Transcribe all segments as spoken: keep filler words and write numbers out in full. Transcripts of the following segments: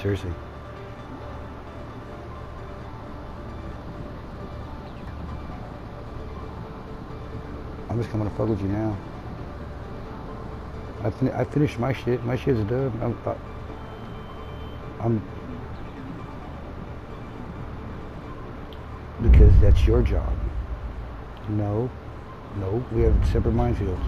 seriously. I'm just coming to fuck with you now. I, fin I finished my shit. My shit's done. I'm, I'm... Because that's your job. No. No. We have separate minefields.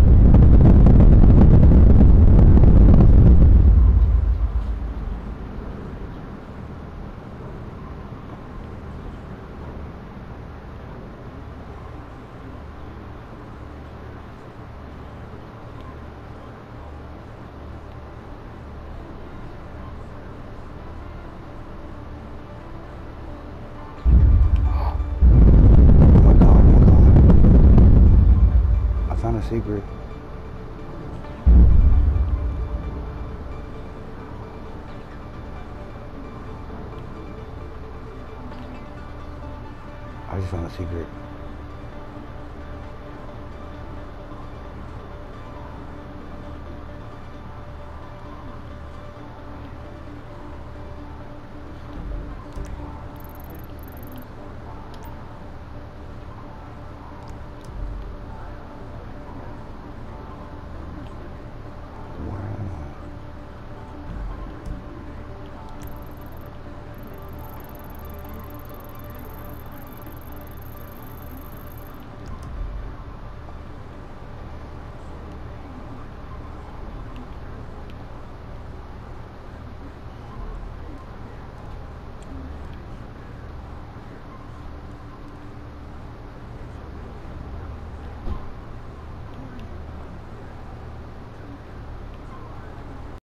Secret. I just found a secret.